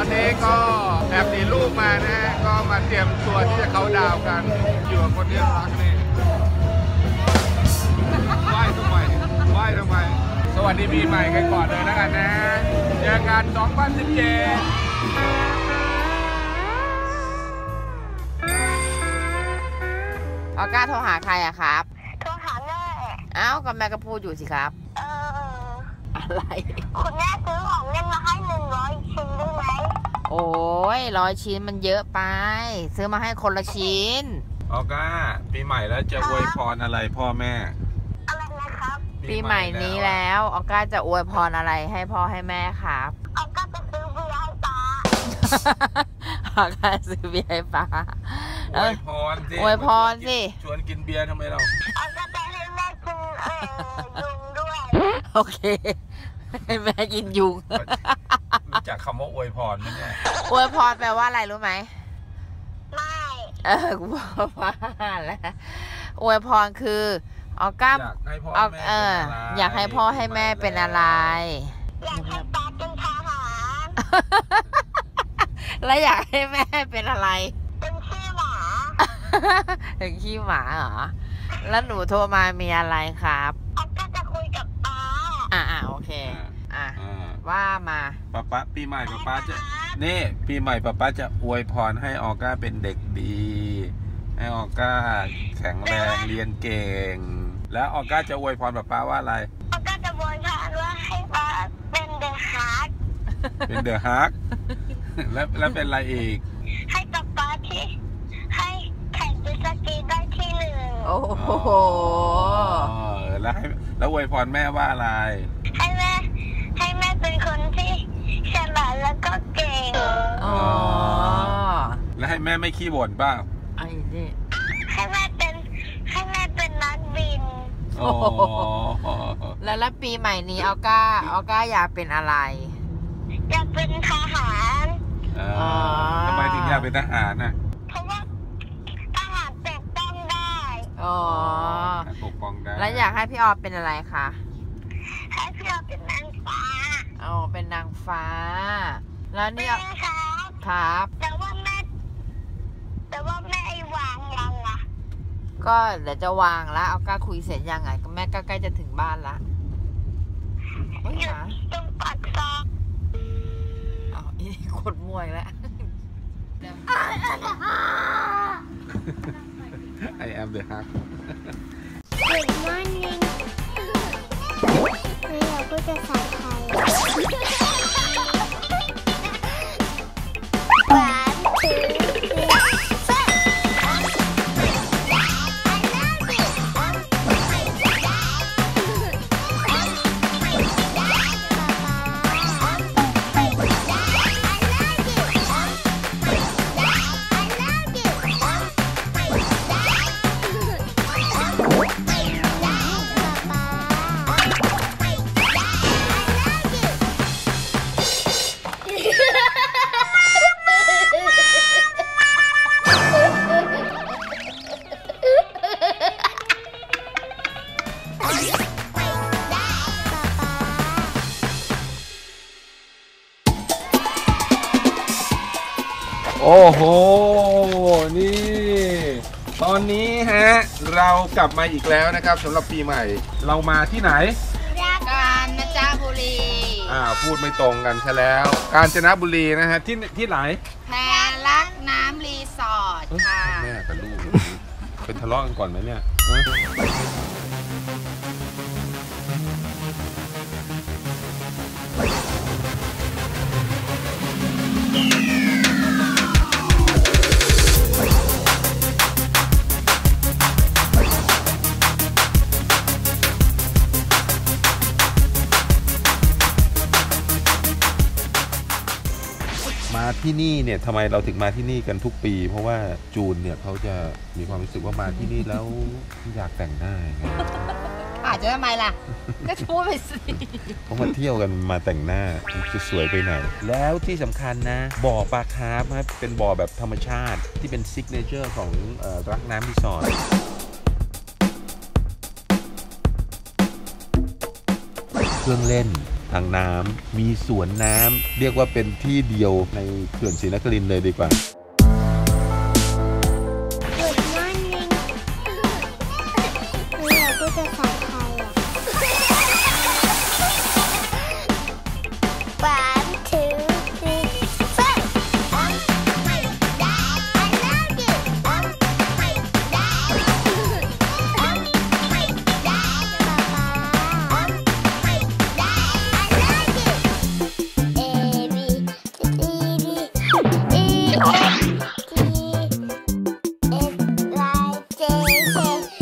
นี้ก็แอบหนีลูกมานะฮะก็มาเตรียมตัวที่จะเขาดาวกันอยู่กับคนที่รักนี่ไหว้ทำไมสวัสดีปีใหม่กันก่อนเลยแล้วกันนะเจอกัน2017 ออก้าโทรหาใครอะครับโทรหาแม่อ้าวก็แม่ก็พูดอยู่สิครับอะไรคุณแม่ซื้อของเล่นมาให้100 ชิ้นได้ไหมโอ้ย100 ชิ้นมันเยอะไปซื้อมาให้คนละชิ้นออก้าปีใหม่แล้วจะอวยพรอะไรพ่อแม่อะไรนะครับปีใหม่นี้แล้วออก้าจะอวยพรอะไรให้พ่อให้แม่ครับออก้าจะซื้อเบียร์ให้ป้าออก้าซื้อเบียร์ให้ป้าอวยพรสิอวยพรสิชวนกินเบียร์ทำไมเราออก้าจะให้แม่กินยุงด้วยโอเคให้แม่กินยุงรู้จักคำว่าอวยพรไหมเนี่ยอวยพรแปลว่าอะไรรู้ไหมไม่กูบอกว่าแล้วอวยพรคือออก้าอยากให้พ่อให้แม่เป็นอะไรอยากให้ป้าเป็นทหารแล้วอยากให้แม่เป็นอะไรเป็นขี้หมาเป็นขี้หมาเหรอแล้วหนูโทรมามีอะไรครับออก้าจะคุยกับป้าโอเคว่ามาป๊าปีใหม่ป๊าจะนี่ปีใหม่ป๊าจะอวยพรให้ออก้าเป็นเด็กดีให้ออก้าแข็งแรงเรียนเก่งแล้วออก้าจะอวยพรป๊าว่าอะไรออก้าจะอวยพรว่าให้ป้าเป็นเดอะฮาร์ดเป็นเดอะฮาร์ดแล้วเป็นอะไรอีกให้ป๊าที่ให้แข่งเจ็ตสกีได้ที่1 โอ้โหแล้วอวยพรแม่ว่าอะไรให้แม่เป็นคนที่ฉลาดแล้วก็เก่งแล้วให้แม่ไม่ขี้บ่นป่ะไอ้นี่ให้แม่เป็นนักบินแล้วปีใหม่นี้ออก้าอยากเป็นอะไรอยากเป็นทหารทำไมถึงอยากเป็นทหารน่ะเพราะว่าทหารปกป้องได้ปกป้องได้แล้วอยากให้พี่ออเป็นอะไรคะให้พี่ออเป็นนางฟ้าเป็นนางฟ้าแล้วนี่ครับแต่ว่าแม่วางยังอ่ะก็เดี๋ยวจะวางแล้วออก้าคุยเสร็จยังไงก็แม่ใกล้จะถึงบ้านละอยู่ตรงปากซอยอีกดมวยแล้ว I am the hack Good morning ไม่อยากพูดภาษาไทยโอ้โหนี่ตอนนี้ฮะเรากลับมาอีกแล้วนะครับสำหรับปีใหม่เรามาที่ไหนกาญจนบุรีพูดไม่ตรงกันซะแล้วกาญจนบุรีนะฮะที่ไหนแพรักน้ำรีสอร์ทค่ะแม่กับลูกเป็นทะเลาะกันก่อนไหมเนี่ยมาที่นี่เนี่ยทำไมเราถึงมาที่นี่กันทุกปีเพราะว่าจูนเนี่ยเขาจะมีความรู้สึกว่ามาที่นี่แล้วอยากแต่งหน้าไงอาจจะทำไมล่ะก็พูดไปสิเขามาเที่ยวกันมาแต่งหน้าจะสวยไปไหนแล้วที่สำคัญนะบ่อปลาคาร์ฟเป็นบ่อแบบธรรมชาติที่เป็นซิกเนเจอร์ของรักน้ำรีสอร์ทเครื่องเล่นทางน้ำมีสวนน้ำเรียกว่าเป็นที่เดียวในเขื่อนศรีนครินทร์เลยดีกว่า Good morning หนูอยากพูดภาษาไทยOne, two, three, four. Oh my God, I love you. Oh my God. Oh my God, Papa. Oh my God, I love you. A B C D E F G H I J K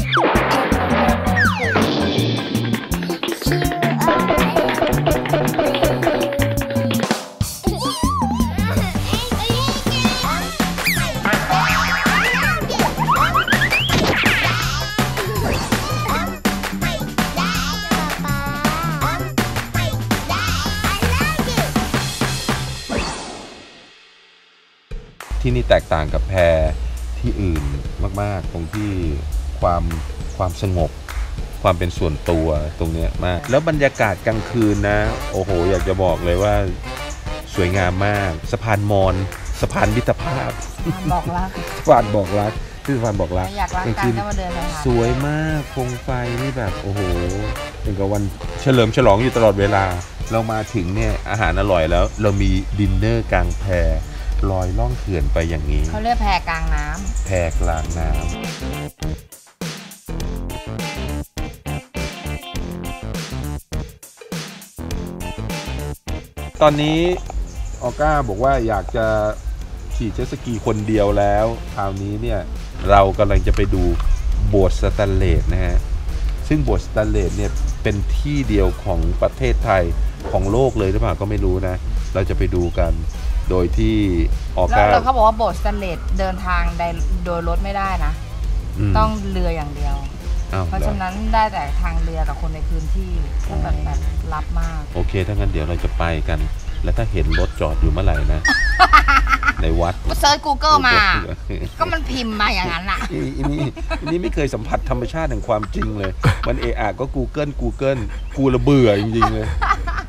ที่นี่แตกต่างกับแพที่อื่นมากๆตรงที่ความสงบความเป็นส่วนตัวตรงเนี้ยมากแล้วบรรยากาศกลางคืนนะโอ้โหอยากจะบอกเลยว่าสวยงามมากสะพานมอญสะพานมิตรภาพบอกรักสะพานบอกรักที่สะพานบอกรักอยากรักกันก็มาเดินไปหาสวยมากโคมไฟนี่แบบโอ้โหเป็นกับวันเฉลิมฉลองอยู่ตลอดเวลาเรามาถึงเนี่ยอาหารอร่อยแล้วเรามีดินเนอร์กลางแพลอยล่องเขื่อนไปอย่างนี้เขาเรียกแพกลางน้ำแพกลางน้ำตอนนี้ออก้าบอกว่าอยากจะขี่เจ็ตสกีคนเดียวแล้วคราวนี้เนี่ยเรากำลังจะไปดูโบสถ์สแตนเลสนะฮะซึ่งโบสถ์สแตนเลสเนี่ยเป็นที่เดียวของประเทศไทยของโลกเลยหรือเปล่าก็ไม่รู้นะเราจะไปดูกันโดยที่ออก้าแล้วเขาบอกว่าโบสถ์สแตนเลสเดินทางโดยรถไม่ได้นะต้องเรืออย่างเดียวเพราะฉะนั้นได้แต่ทางเรือกับคนในพื้นที่ก็แบบลับมากโอเคถ้างั้นเดี๋ยวเราจะไปกันแล้วถ้าเห็นรถจอดอยู่เมื่อไหร่นะ ในวัดเซิร์ช Google มาก็มันพิมพ์มาอย่างนั้นอ่ะนี่ไม่เคยสัมผัสธรรมชาติแห่งความจริงเลยมันก็ Google กูระเบื่อจริงๆเลย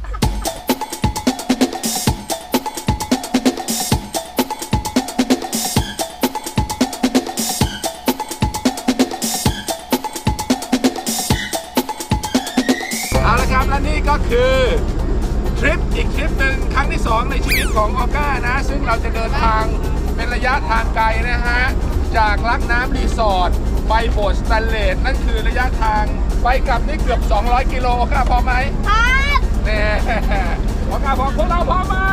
เอาละครับและนี่ก็คือทริปอีกทริปหนึ่งครั้งที่2ในชีวิตของออก้านะซึ่งเราจะเดินทางเป็นระยะทางไกลนะฮะจากลักน้ำรีสอร์ทไปโบสถ์สแตนเลสนั่นคือระยะทางไปกลับนี่เกือบ200กิโลออก้าพอไหมพร้อมเนี่ยออก้าพร้อมพวกเราพร้อมไหม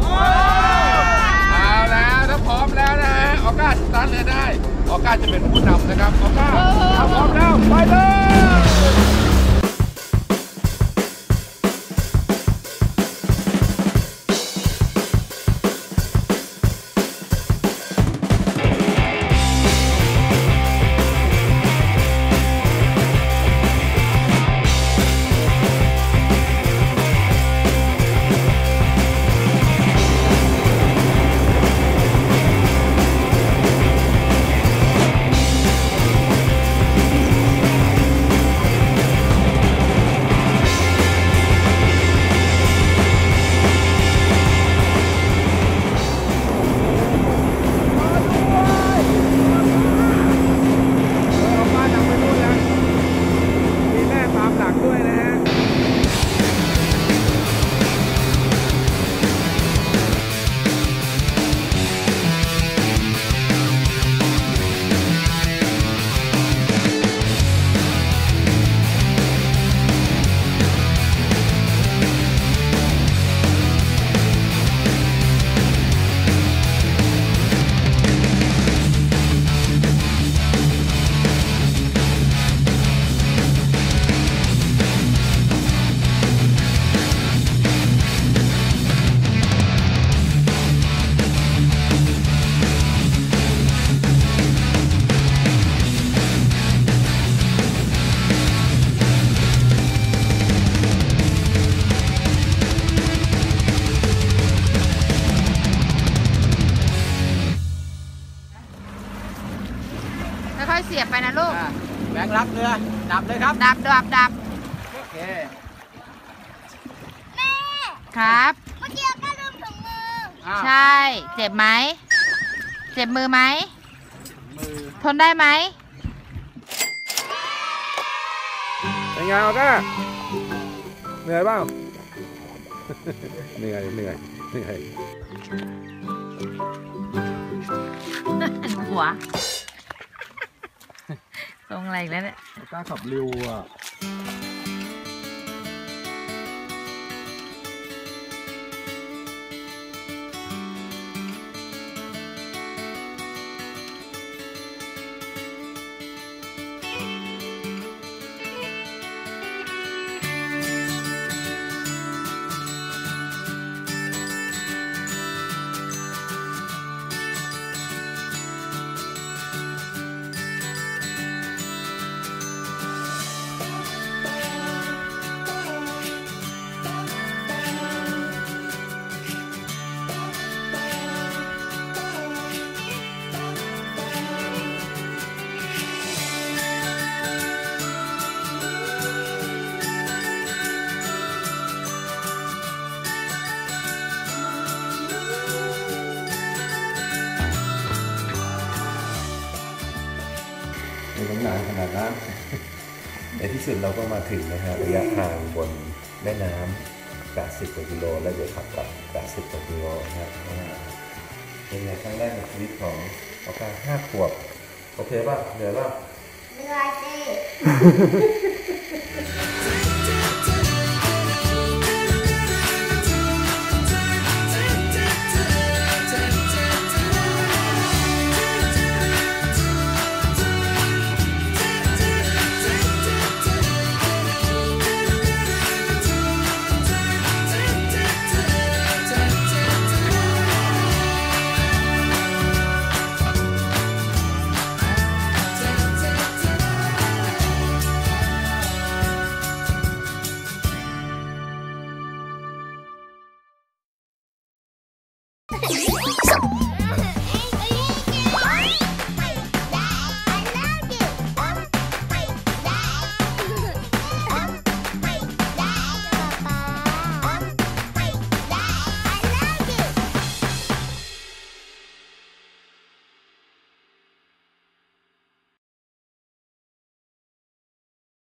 เอาแล้วถ้าพร้อมแล้วนะฮะออก้าสตาร์ทเลยได้ออก้าจะเป็นผู้นำนะครับออก้าพร้อมแล้วไปเลยค่อยๆเสียบไปนะลูกแบงค์รับเรือดับเลยครับดับโอเคครับเมื่อกี้ก็ลืมถุงมือใช่ เจ็บไหม เจ็บมือไหม ทนได้ไหมเป็นไงออก้าเหนื่อยเปล่า เหนื่อยหัวตรงอะไรอีกแล้วเนี่ยออก้าขับเร็วอ่ะไม่ต้องนานขนาดนั้น ในที่สุดเราก็มาถึงนะฮะระยะทางบนแม่น้ำ80 กว่ากิโลแล้วเดี๋ยวขับกลับ80 กว่ากิโลนะครับเป็นไงครั้งแรกในชีวิตของออก้า5 ขวบโอเคป่ะเหนื่อยป่ะเหนื่อยสิ